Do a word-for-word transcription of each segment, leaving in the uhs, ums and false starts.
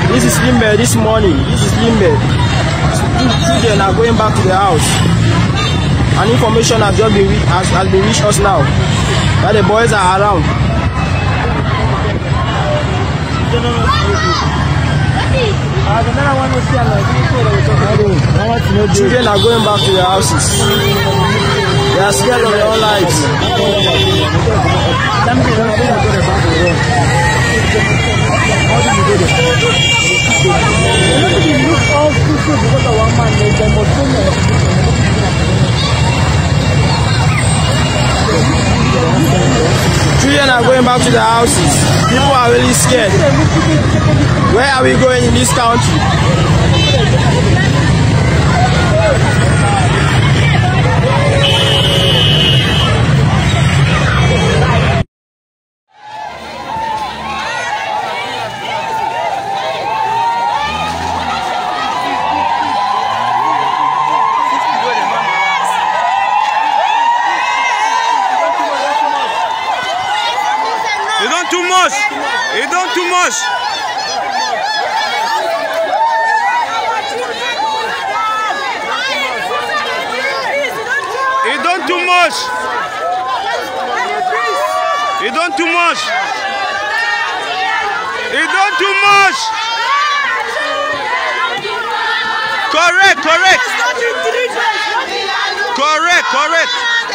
This is Limbe this morning. This is Limbe. Children are going back to the house. And information has just been has, has been reached us now that the boys are around. Children are going back to their houses. They are scared of their own lives. Children are going back to their houses. People are really scared. Where are we going in this country? You don't too much. You don't too much. You don't too much. You don't too much. You don't too much. Correct, correct. Correct, correct.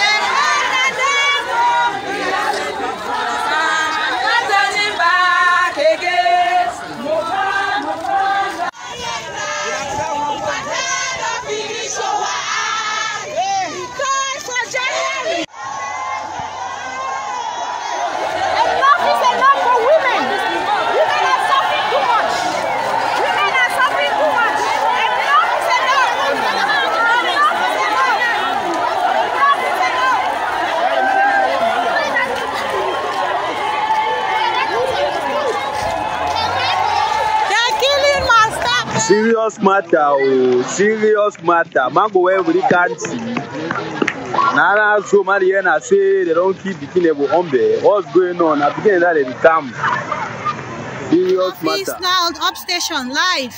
Serious matter, oh, serious matter. Mango every country. Nana so many and I say they don't keep the Tinubu humble. What's going on? I begin that they come. Serious matter. Now up station live.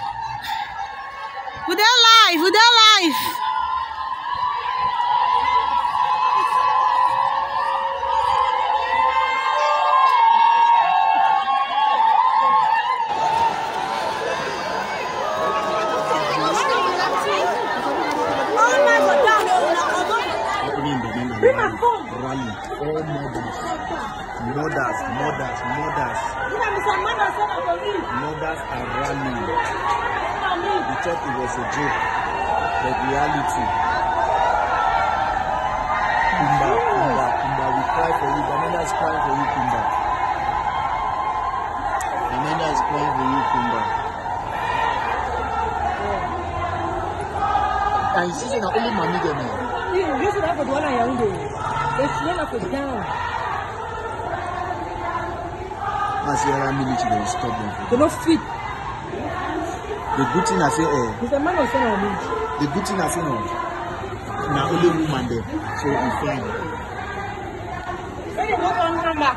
With their live, with their live. Rally, all mothers, mothers, mothers, mothers. Mothers are rallying. We thought it was a joke, but reality. Kumba, Kumba, Kumba, we cry for you. Banana is crying for you, Kumba. Banana is crying for you, Kumba. And you see, only mommy there now. You should have a one on your window. It's never put down. As you are military, they will stop them. They don't fit. The good thing I say, eh? Mister Man was saying on me. The good thing I say, no. Now only woman there, so we fine. Say you go on number.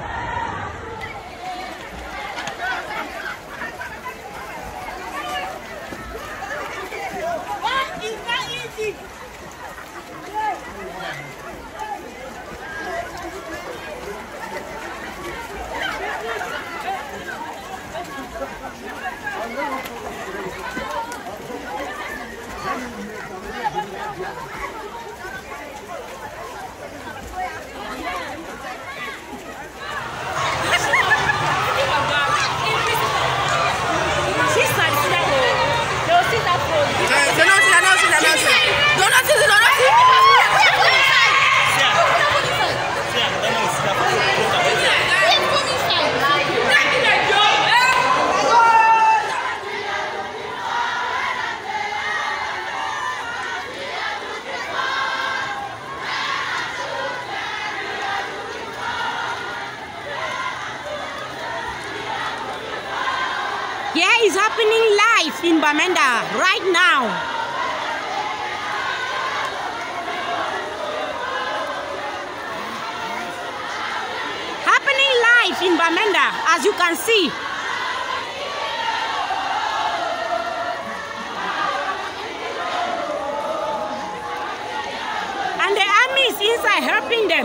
Yeah, it's happening live in Bamenda right now. Happening live in Bamenda, as you can see. boys are helping them.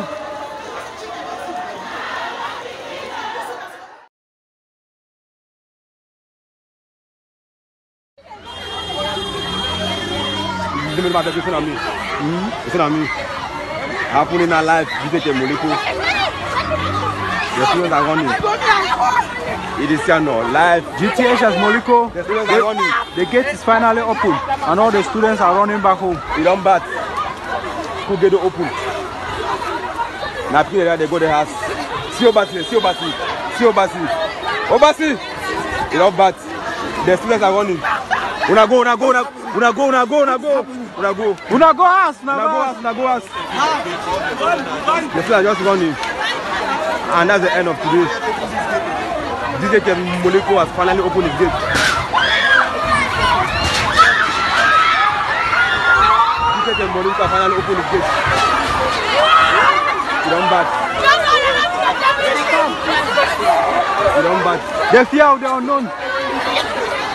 Listen to me. Listen to me. I put in a life. You take a molecule. The students are running. It is here now. Live. G T H has molecule. The students are running. The gate is finally open, and all the students are running back home. You don't bat. Who get it open? Now people they go to the house. See Obasi. See Obasi. See Obasi. Obasi. You don't bat. The students are running. Una go. Una go. Una go. Una go. Una go. Una go. Una go house. Una go house. Una go house. The students are just running. And that's the end of today. D J Moleko has finally opened his gate. D J Moleko has finally opened his gate. He don't bat. He don't bat. The fear of the unknown.